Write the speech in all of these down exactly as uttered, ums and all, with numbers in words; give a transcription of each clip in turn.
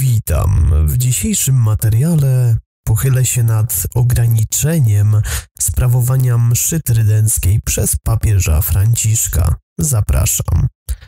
Witam. W dzisiejszym materiale pochylę się nad ograniczeniem sprawowania mszy trydenckiej przez papieża Franciszka. Zapraszam.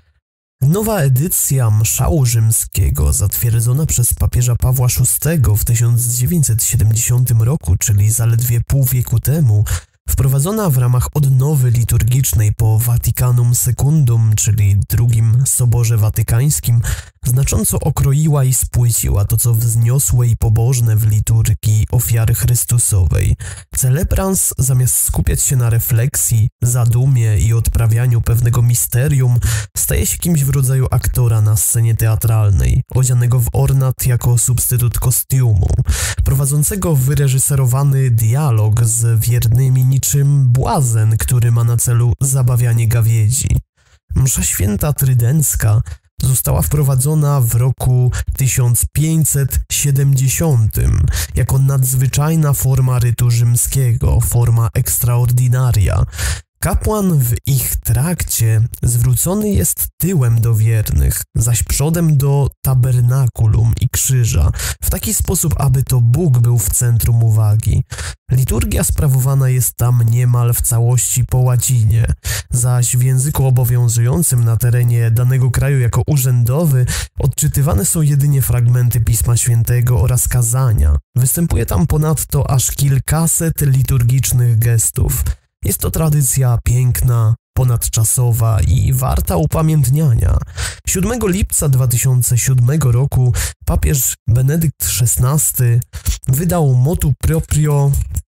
Nowa edycja mszału rzymskiego, zatwierdzona przez papieża Pawła szóstego w tysiąc dziewięćset siedemdziesiątym roku, czyli zaledwie pół wieku temu, wprowadzona w ramach odnowy liturgicznej po Vaticanum Secundum, czyli drugim Soborze Watykańskim, znacząco okroiła i spłyciła to, co wzniosłe i pobożne w liturgii ofiary Chrystusowej. Celebrans, zamiast skupiać się na refleksji, zadumie i odprawianiu pewnego misterium, staje się kimś w rodzaju aktora na scenie teatralnej, odzianego w ornat jako substytut kostiumu, prowadzącego wyreżyserowany dialog z wiernymi niczym błazen, który ma na celu zabawianie gawiedzi. Msza święta trydencka została wprowadzona w roku tysiąc pięćset siedemdziesiątym jako nadzwyczajna forma rytu rzymskiego, forma extraordinaria. Kapłan w ich trakcie zwrócony jest tyłem do wiernych, zaś przodem do tabernakulum i krzyża, w taki sposób, aby to Bóg był w centrum uwagi. Liturgia sprawowana jest tam niemal w całości po łacinie, zaś w języku obowiązującym na terenie danego kraju jako urzędowy odczytywane są jedynie fragmenty Pisma Świętego oraz kazania. Występuje tam ponadto aż kilkaset liturgicznych gestów. Jest to tradycja piękna, ponadczasowa i warta upamiętniania. siódmego lipca dwa tysiące siódmego roku papież Benedykt szesnasty wydał motu proprio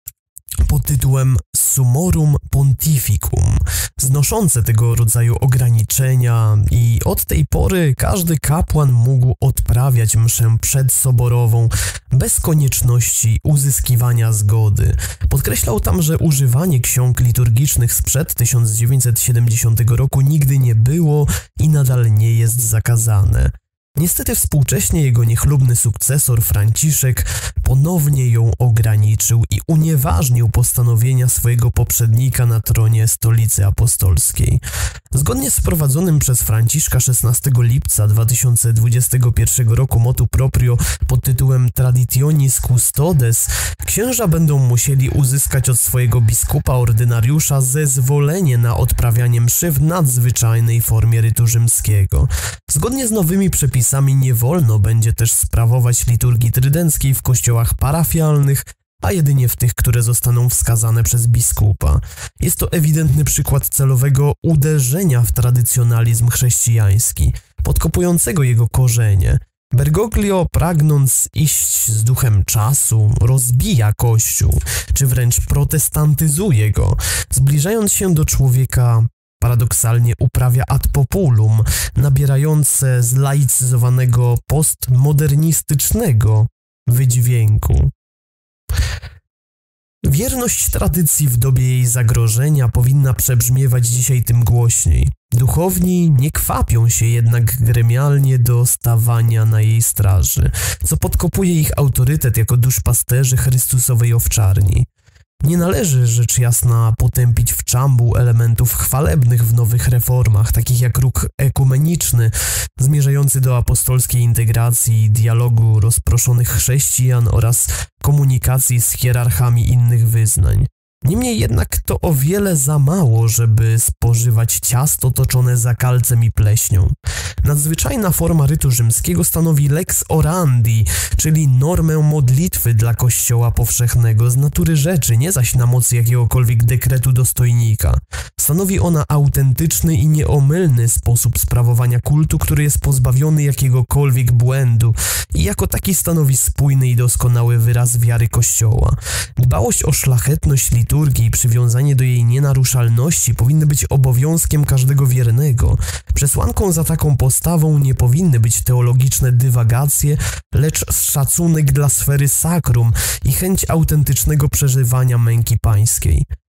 pod tytułem Summorum Pontificum, znoszące tego rodzaju ograniczenia, i od tej pory każdy kapłan mógł odprawiać mszę przedsoborową bez konieczności uzyskiwania zgody. Podkreślał tam, że używanie ksiąg liturgicznych sprzed tysiąc dziewięćset siedemdziesiątego roku nigdy nie było i nadal nie jest zakazane. Niestety współcześnie jego niechlubny sukcesor Franciszek ponownie ją ograniczył i unieważnił postanowienia swojego poprzednika na tronie Stolicy Apostolskiej. Zgodnie z wprowadzonym przez Franciszka szesnastego lipca dwa tysiące dwudziestego pierwszego roku motu proprio pod tytułem Traditionis Custodes, księża będą musieli uzyskać od swojego biskupa ordynariusza zezwolenie na odprawianie mszy w nadzwyczajnej formie rytu rzymskiego. Zgodnie z nowymi przepisami nie wolno będzie też sprawować liturgii trydenckiej w kościołach parafialnych, a jedynie w tych, które zostaną wskazane przez biskupa. Jest to ewidentny przykład celowego uderzenia w tradycjonalizm chrześcijański, podkopującego jego korzenie. Bergoglio, pragnąc iść z duchem czasu, rozbija Kościół, czy wręcz protestantyzuje go, zbliżając się do człowieka. Paradoksalnie uprawia ad populum, nabierające zlaicyzowanego postmodernistycznego wydźwięku. Wierność tradycji w dobie jej zagrożenia powinna przebrzmiewać dzisiaj tym głośniej. Duchowni nie kwapią się jednak gremialnie do stawania na jej straży, co podkopuje ich autorytet jako duszpasterzy Chrystusowej owczarni. Nie należy rzecz jasna potępić w czambuł elementów chwalebnych w nowych reformach, takich jak ruch ekumeniczny, zmierzający do apostolskiej integracji, dialogu rozproszonych chrześcijan oraz komunikacji z hierarchami innych wyznań. Niemniej jednak to o wiele za mało, żeby spożywać ciasto toczone zakalcem i pleśnią. Nadzwyczajna forma rytu rzymskiego stanowi lex orandi, czyli normę modlitwy dla Kościoła powszechnego z natury rzeczy, nie zaś na mocy jakiegokolwiek dekretu dostojnika. Stanowi ona autentyczny i nieomylny sposób sprawowania kultu, który jest pozbawiony jakiegokolwiek błędu i jako taki stanowi spójny i doskonały wyraz wiary Kościoła. Dbałość o szlachetność liturgii i przywiązanie do jej nienaruszalności powinny być obowiązkiem każdego wiernego. Przesłanką za taką postawą nie powinny być teologiczne dywagacje, lecz szacunek dla sfery sakrum i chęć autentycznego przeżywania męki pańskiej.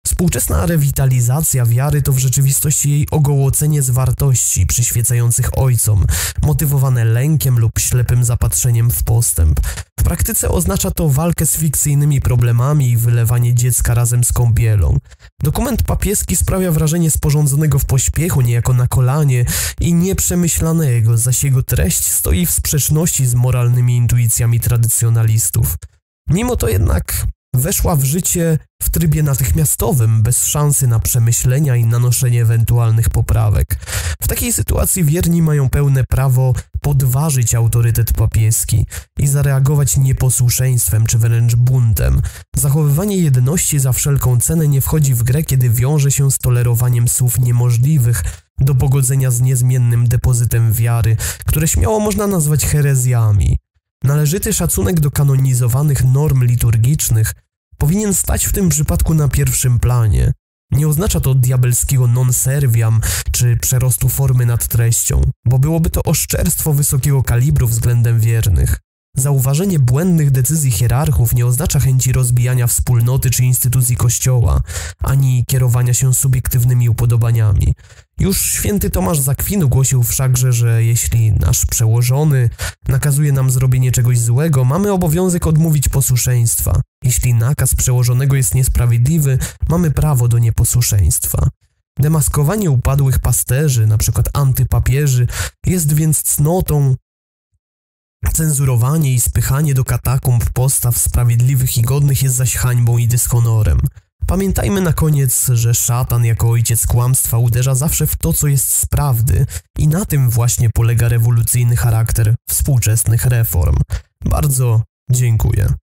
Współczesna rewitalizacja wiary to w rzeczywistości jej ogołocenie z wartości przyświecających ojcom, motywowane lękiem lub ślepym zapatrzeniem w postęp. W praktyce oznacza to walkę z fikcyjnymi problemami i wylewanie dziecka razem z kąpielą. Dokument papieski sprawia wrażenie sporządzonego w pośpiechu, niejako na kolanie i nieprzemyślanego, zaś jego treść stoi w sprzeczności z moralnymi intuicjami tradycjonalistów. Mimo to jednak weszła w życie w trybie natychmiastowym, bez szansy na przemyślenia i nanoszenie ewentualnych poprawek. W takiej sytuacji wierni mają pełne prawo podważyć autorytet papieski i zareagować nieposłuszeństwem czy wręcz buntem. Zachowywanie jedności za wszelką cenę nie wchodzi w grę, kiedy wiąże się z tolerowaniem słów niemożliwych do pogodzenia z niezmiennym depozytem wiary, które śmiało można nazwać herezjami. Należyty szacunek do kanonizowanych norm liturgicznych powinien stać w tym przypadku na pierwszym planie. Nie oznacza to diabelskiego non serviam czy przerostu formy nad treścią, bo byłoby to oszczerstwo wysokiego kalibru względem wiernych. Zauważenie błędnych decyzji hierarchów nie oznacza chęci rozbijania wspólnoty czy instytucji Kościoła, ani kierowania się subiektywnymi upodobaniami. Już święty Tomasz z Akwinu głosił wszakże, że jeśli nasz przełożony nakazuje nam zrobienie czegoś złego, mamy obowiązek odmówić posłuszeństwa. Jeśli nakaz przełożonego jest niesprawiedliwy, mamy prawo do nieposłuszeństwa. Demaskowanie upadłych pasterzy, np. antypapieży, jest więc cnotą. Cenzurowanie i spychanie do katakumb postaw sprawiedliwych i godnych jest zaś hańbą i dyshonorem. Pamiętajmy na koniec, że szatan jako ojciec kłamstwa uderza zawsze w to, co jest z prawdy i na tym właśnie polega rewolucyjny charakter współczesnych reform. Bardzo dziękuję.